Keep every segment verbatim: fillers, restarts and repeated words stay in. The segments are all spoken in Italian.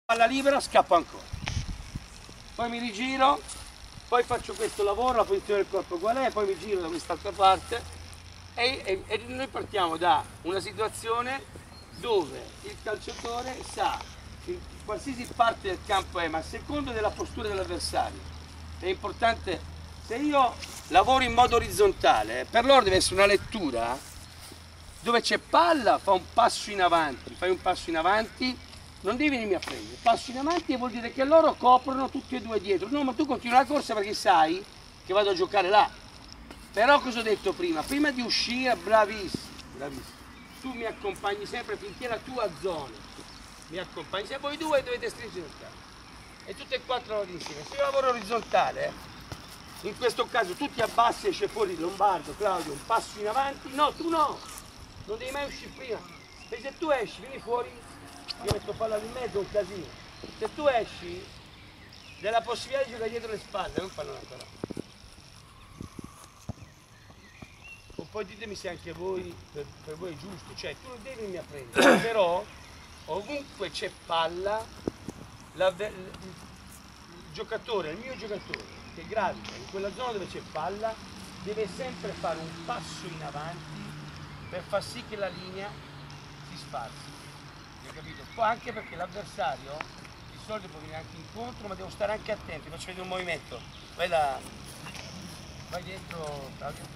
Palla libera, scappo ancora, poi mi rigiro, poi faccio questo lavoro, la posizione del corpo qual è, poi mi giro da quest'altra parte e, e, e noi partiamo da una situazione dove il calciatore sa in qualsiasi parte del campo è, ma a seconda della postura dell'avversario. È importante, se io lavoro in modo orizzontale, per loro deve essere una lettura dove c'è palla, fa un passo in avanti, fai un passo in avanti, non devi venirmi a prendere, passo in avanti e vuol dire che loro coprono tutti e due dietro. No, ma tu continui la corsa perché sai che vado a giocare là. Però cosa ho detto prima? Prima di uscire, bravissimo, bravissimo. Tu mi accompagni sempre finché la tua zona. Mi accompagni sempre, voi due dovete stringere il campo. E tutte e quattro lavorate insieme. Se io lavoro orizzontale, in questo caso tu ti abbassi e esce fuori Lombardo, Claudio, un passo in avanti. No, tu no, non devi mai uscire prima. E se tu esci, vieni fuori, io metto palla in mezzo, è un casino. Se tu esci, della possibilità di giocare dietro le spalle, non fanno ancora. O poi ditemi se anche voi, per, per voi è giusto, cioè tu non devi venirmi a prendere, però ovunque c'è palla, la, il, il giocatore, il mio giocatore che gravita in quella zona dove c'è palla, deve sempre fare un passo in avanti per far sì che la linea si sfarzi. Hai capito? Poi anche perché l'avversario di solito può venire anche incontro, ma devo stare anche attenti, faccio vedere un movimento. Vai là, vai dietro,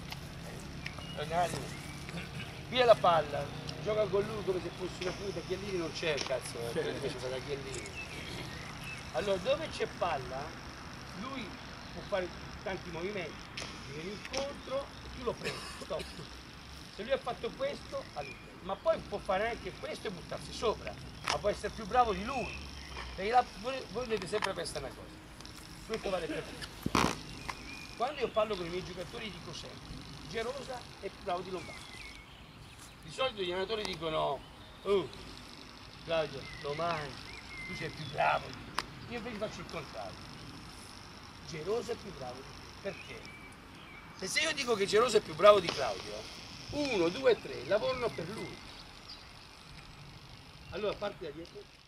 via la palla, gioca con lui come se fosse una punta, Chiellini non c'è il cazzo, invece fa da Chiellini. Allora dove c'è palla, lui può fare tanti movimenti, viene incontro, tu lo prendi, stop. Se lui ha fatto questo, allora. Ma poi può fare anche questo e buttarsi sopra, ma può essere più bravo di lui. Perché la, voi, voi dovete sempre pensare una cosa, questo vale per tutti. Quando io parlo con i miei giocatori dico sempre, Gerosa è più bravo di Lombardo. Di solito gli allenatori dicono, oh Claudio, domani tu sei più bravo di lui. Io invece faccio il contrario. Gerosa è più bravo di lui. Perché? E se io dico che Gerosa è più bravo di Claudio, uno, due, tre, lavorano per lui. Allora parti da dietro.